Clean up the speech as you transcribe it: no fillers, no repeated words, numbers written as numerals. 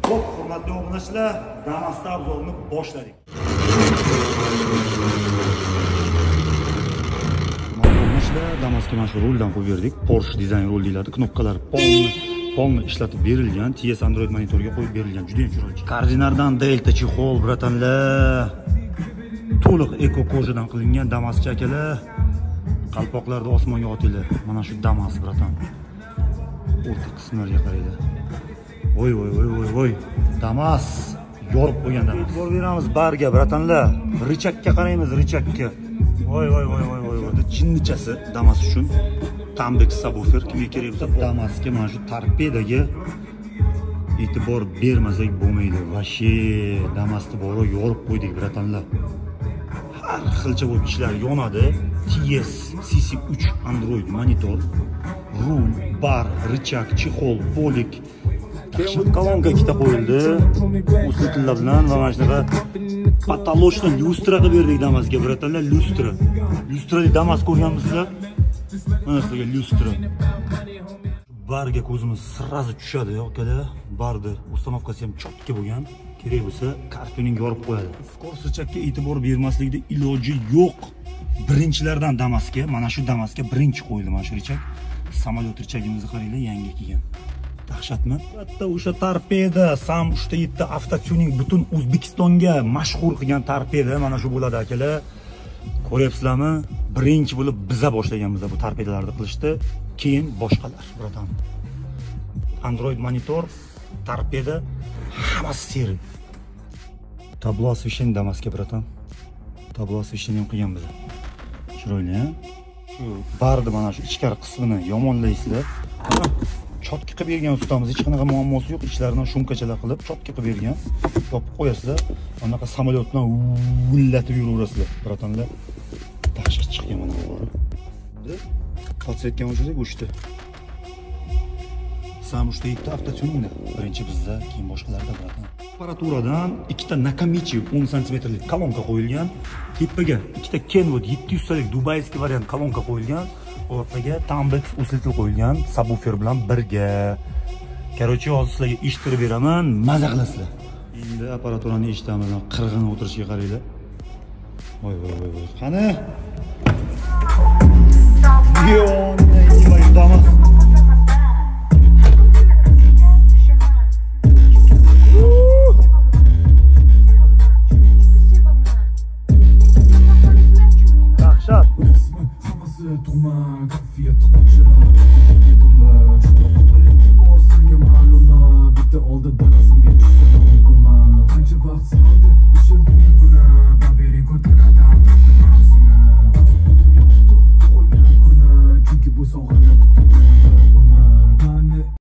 Xo'p, hurmatli obunachilar, Damas'da obzorni boshladik. Obunachilar, Damas'ga mana shu ruldan qo'yib berdik. Porsche dizayn rul deyiladi. Knopkalar polni ishlatib berilgan, TS Android monitorga qo'yib berilgan. Juda ham chiroyli. Koordinardan Delta chexol, bratanlar. To'liq eko kojadan qilingan Damas'cha akalar. Qalpoqlarni osmonga otinglar. Mana shu Damas, bratan. O'rta qismlarga qaraydi. Voy. Damas yorib qo'ygan Damas. E'tibor beramiz barga, bratanlar. Richakka qaraymiz, richakka. Voy. Chinnichasi Damas uchun. Tambex subwoofer kimga kerak bo'lsa, Damasga mana shu torpedaga e'tibor bermasak bo'lmaydi. Vashi Damasni bori yorib qo'ydik, bratanlar. Har xilcha bo'lib ishlar yonadi. TS CC3 Android monitor, rul, bar, richak, chexol, polik. Kolonka ikkita qo'yildi. Uslutillar bilan va mana shunaqa patolochni lustra qilib berdik Damasga, bratanlar, lustra. Lustrali Damas ko'rganmisizlar? Mana shunaqa lustra. Barga ko'zimiz sirazi tushadi, akalar. Barni uстановкасы ham chotki bo'lgan. Kerak bo'lsa, kartoning yorib qo'yadi. Skors richakka e'tibor bermaslikda iloji yo'q. Birinchilardan Damasga, mana shu Damasga birinchi qo'yildi mana shu richak. Samolyot richagimizni qaranglar, yangi kelgan. Dahshatmi? Hatto o'sha torpeda, Sam 3.7 avtotuning butun O'zbekistonga mashhur qilgan torpeda mana shu bo'ladi, akalar. Ko'ryapsizlarmi? Birinchi bo'lib biza boshlaganmiz bu torpedalarni qilishdi, keyin boshqalar, bratan. Android monitor, torpeda, hammasi seri. Tablo osveshение Damasga, bratan. Tablo osveshение ham qilgan biz. Chiroyli, ha? Shu barni mana shu ichkari qismini yomonlaysizlar. Chotki qilib bergan ustamiz, hech qanaqa muammosi yo'q. Ichlaridan shumkachalar qilib chotki qilib bergan. Yopib qo'yasizlar. Anaqa samolyotdan villatib yuraverasizlar, bratanlar. Dahshat chiqgan mana bu. Qotsetgan o'shada go'shti. Sam 3.7 avtotuningda birinchi bizda, keyin boshqalarda, bratan. Aparaturadan ikkita Nakamichi 10 sm-lik kolonka qo'yilgan. Tepaga ikkita Kenwood 700 so'mlik dubayskiy variant kolonka qo'yilgan. O'rtaga Tambex uslitil qo'yilgan, subwoofer bilan birga. Короче, hozir sizlarga eshittirib beraman, maza qilasizlar. Endi aparaturani eshitamiz, qirg'in o'tirishga qaranglar. Voy. Qani? Damas.